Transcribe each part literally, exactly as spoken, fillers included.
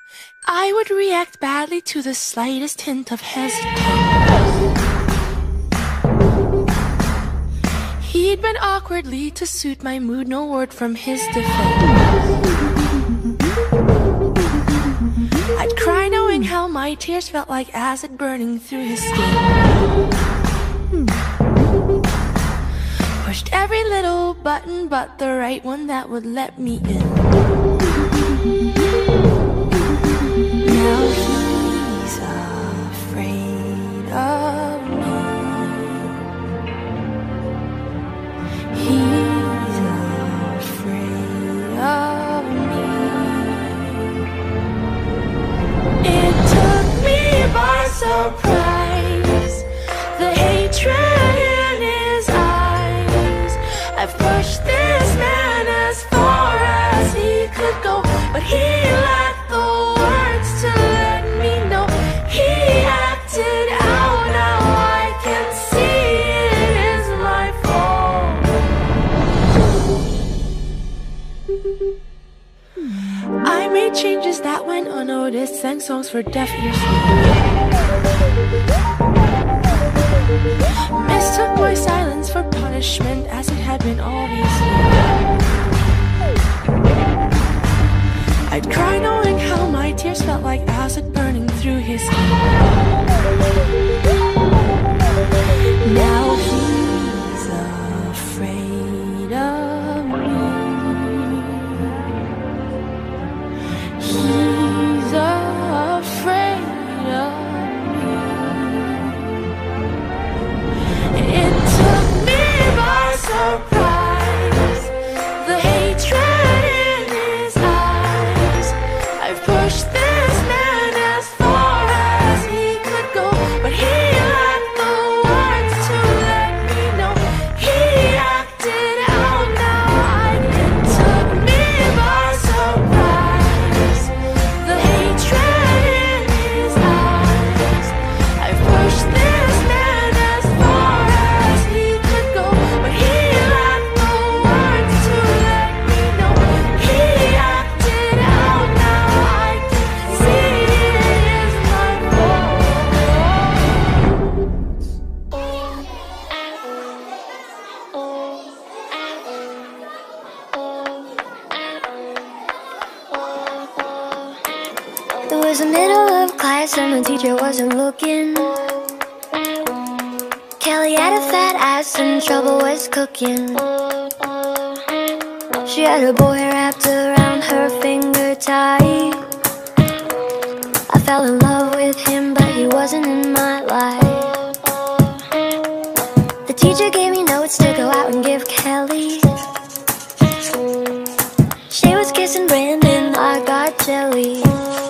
I would react badly to the slightest hint of hesitance. He'd been awkwardly to suit my mood, no word from his defense. I'd cry knowing how my tears felt like acid burning through his skin. Pushed every little button but the right one that would let me in. Now he's afraid of me. He's afraid of me. It took me by surprise, the hatred in his eyes. I've pushed this man as far as he could go, but he lacked the words to let me know. He acted out, now I can see it is my fault. I made changes that went unnoticed, sang songs for deaf ears. Mistook my silence for punishment, as it had been all these years. I'd cry knowing how my tears felt like acid burning through his skin. Now he's afraid of me. He's afraid of me. It took me by surprise, the hatred in his eyes. I've pushed this man as far as he could go, but he lacked the words to let me know. He acted out, now I it took me by surprise, the hatred in his eyes. I've pushed this man as far as he could go, but he lacked the words to let me know. He acted out, now I can see it is my fault. It was the middle of class and the teacher wasn't looking. Kelly had a fat ass and trouble was cooking. She had a boy wrapped around her finger tight. I fell in love with him, but he wasn't in my life. The teacher gave me notes to go out and give Kelly. She was kissing Brandon, I got jelly.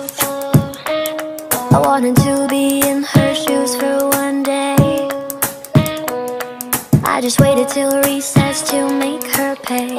I wanted to be in her shoes for one day. I just waited till recess to make her pay.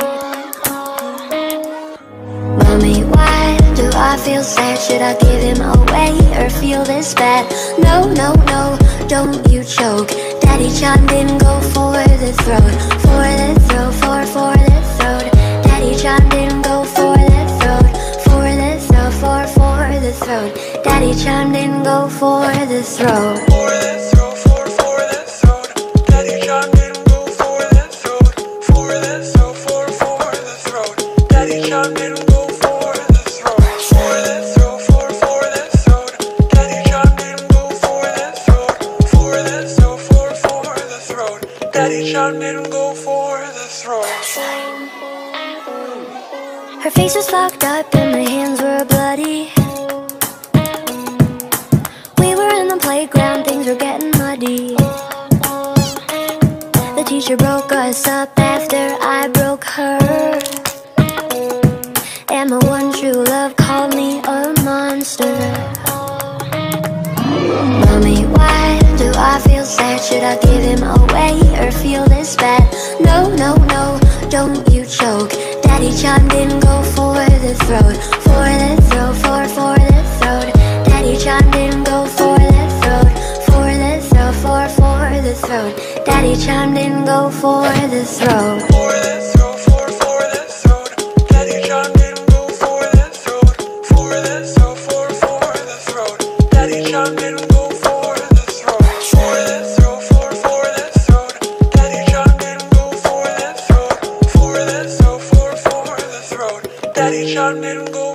Mommy, why do I feel sad? Should I give him away or feel this bad? No, no, no, don't you choke. Daddy John didn't go for the throat. For the throat, for, for the throat. Daddy John didn't go for the throat. For the throat, for, for the throat. Daddy John didn't go for the throat. For the throat, for, for the throat. Daddy John didn't go for the throat. For the throat, for, for the throat. Daddy John didn't go for the throat. For the throat, for, for the throat. Daddy John didn't go for the throat. For the throat, for, for the throat. Daddy John didn't go for the throat. Her face was fucked up and my hands were bloody. We were in the playground, things were getting muddy. The teacher broke us up after I broke her. And my one true love called me a monster. Mommy, why do I feel sad? Should I give him away or feel this bad? No, no, no, don't you choke. Daddy John didn't go for the throat. For the throat, for, for the throat. Daddy John didn't go for the throat. For the throat, for, for the throat. Daddy John didn't go for the throat. For the throat, for, for the throat. Daddy John didn't go for the throat. For the throat, for, John didn't go for the throat. For the throat, for for the throat. Daddy John didn't go for the throat. For the throat, for for the throat. Daddy John didn't go